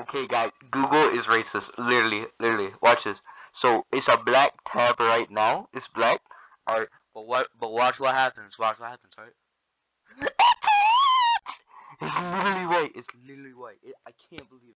Okay, guys, Google is racist. Literally, literally. Watch this. So it's a black tab right now. It's black. Alright, but watch what happens. Watch what happens, right? It's literally white. It's literally white. I can't believe it.